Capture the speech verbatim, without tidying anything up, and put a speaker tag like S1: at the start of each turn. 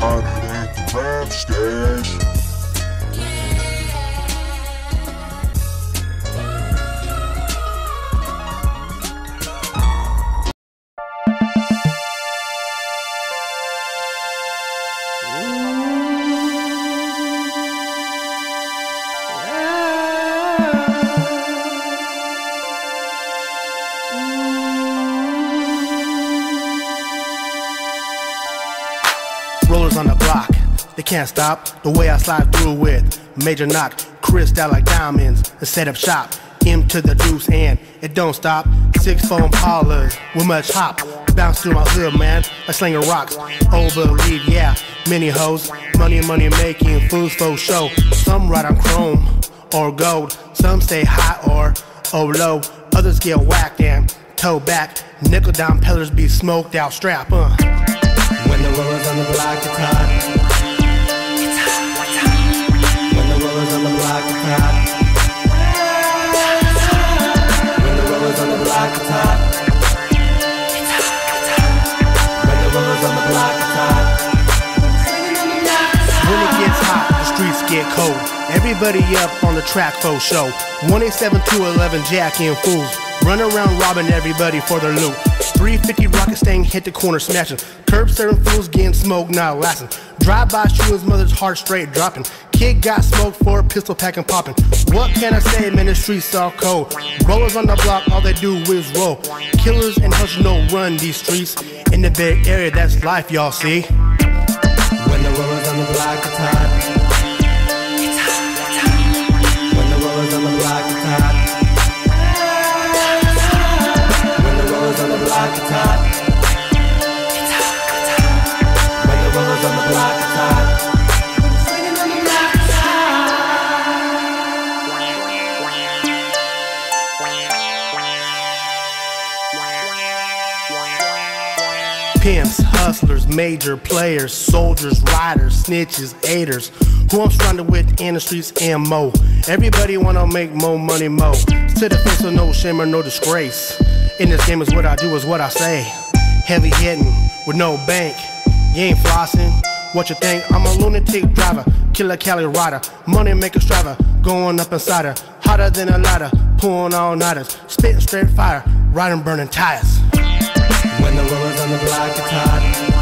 S1: and it ain't the rap stage.
S2: Rollers on the block, they can't stop the way I slide through with major knock, crystal like diamonds, and set up shop. M to the deuce and it don't stop. Six foam Impalas with much hop, bounce through my hood, man, like slinging rocks. Oh, believe, yeah, many hoes, money, money making, fools for show. Some ride on chrome or gold, some stay high or oh low. Others get whacked and toe back. Nickel down pillars be smoked out strap, uh.
S3: When the rollers on the block it's hot. It's hot, it's hot. When the rollers on the block it's hot. It's hot. When the rollers on the block it's hot. It's hot, it's hot. When the rollers on the block it's hot.
S2: When it gets hot, the streets get cold. Everybody up on the track for show. one eighty-seven to eleven jacking fools. Run around robbing everybody for their loot. three fifty rocket stain hit the corner smashing. Curb serving fools getting smoked not lasting. Drive-by shooting his mother's heart straight dropping. Kid got smoked for a pistol packing popping. What can I say, man, the streets are cold. Rollers on the block, all they do is roll. Killers and hustlers no run these streets. In the Bay Area, that's life, y'all see.
S3: When the rollers on the block it's hot. It's hot, it's hot. When the rollers on the block it's hot. On the block it's hot. It's hot, it's hot. When the rollers on the block it's hot. Swinging on the block it's
S2: hot. Pimps, hustlers, major players, soldiers, riders, snitches, haters. Who I'm surrounded with in the streets and mo. Everybody wanna make more money, mo. To the face of no shame or no disgrace. In this game is what I do is what I say. Heavy hitting with no bank. You ain't flossing. What you think? I'm a lunatic driver, killer Cali rider, money maker striver, going up inside her, hotter than a lighter, pulling all nighters, spitting straight fire, riding burning tires.
S3: When the rollers on the block it's hot.